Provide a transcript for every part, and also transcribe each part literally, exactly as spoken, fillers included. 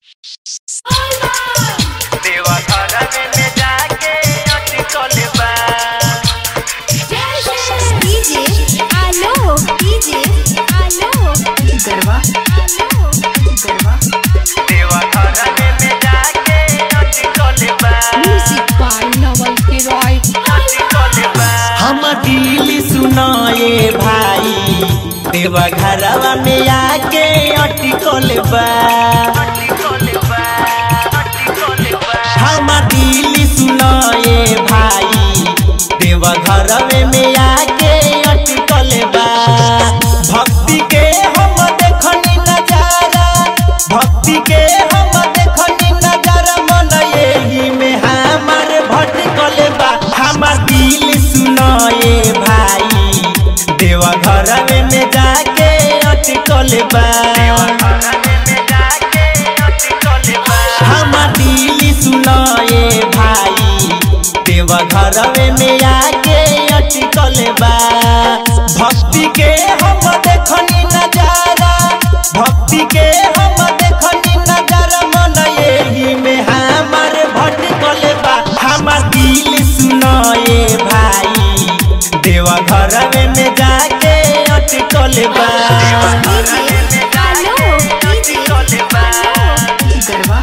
देवा घर में जाके अटकल बा डीजे आलो डीजे आलो गरबा गरबा देवा घर में जाके अटकल बा म्यूजिक बाय नवल के रॉय अटकल बा हम दिल सुनाए भाई देवा घरवा में आके अटकल बा अटकल बा अटकल बा हम दिल सुनाए भाई देवा घरवे में आके अटकल बा भक्ति के हम देखनी नजारा भक्ति के हम देखनी नजारा मन यही में हमार भटकल बा हम दिल सुनाए भाई देवा घरवे में जाके अटकल बा हम दिल सुनाए भाई देवा घरवे में आके अटकल बा भक्ति के हम देखनी नजारा भक्ति के हम देखनी नजारा मन यही में हमार भटकल बा हम दिल सुनाए भाई देवा घरवे में जाके अटकल बा आलो डीजे गरबा गरबा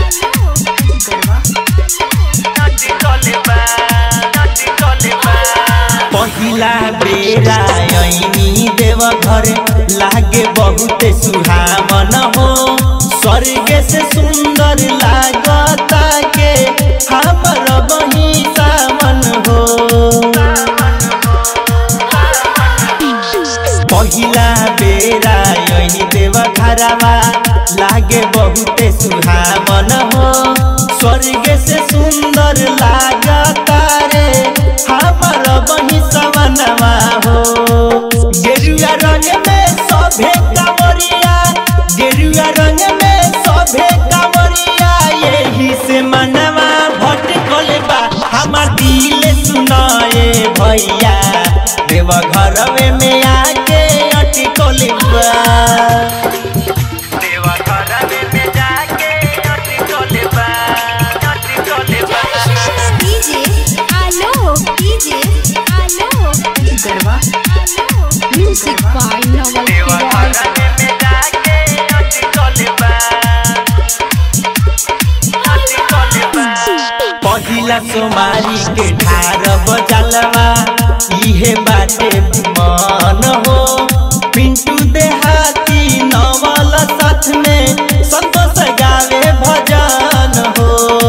पहिला बेरा ऐनी देव घर लागे बहुत सुहावन हो स्वर्ग से सुंदर लागता के हमर बही सावन हो पहिला बेरा ऐनी देव घरवा लागे बहुत सुहावन हो स्वर्ग से सुंदर लागता रे हमर बही सवनवा हो गेरुआ रंग में सभे कांवरिया गेरुआ रंग में सभे कांवरिया यही से मनवा भटकल बा हमर दिल सुनाए भैया देवा घरवे में आके अटकल बा देवा घर में जाके अटकल बा अटकल बा डीजे आलो डीजे आलो गरबा म्यूजिक बाय नवल के देवा रॉय घर में जाके अटकल बा अटकल बा पहिला सोमारी के ठार बजलवा इहे बाटे मन हो पिंटू देहाती नवल साथ में संतोष गावे भजन हो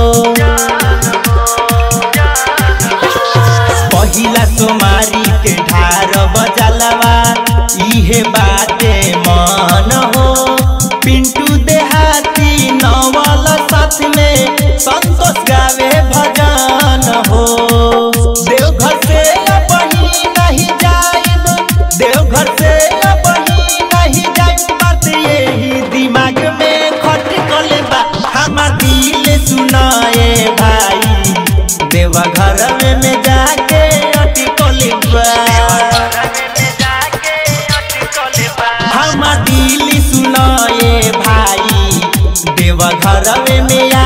पहिला सोमारी के ठार बजलवा इहे बाटे मन हो पिंटू देहाती नवल साथ में संतोष गावे भजन हो देवघर से अपनी नहीं जाइब देवघर से अपनी नहीं जाइब बात यही दिमाग में खटकल बा हमार दिल सुनाए भाई देवा घर में जाके अटकल बा हमार दिल सुनाए भाई देवा घर में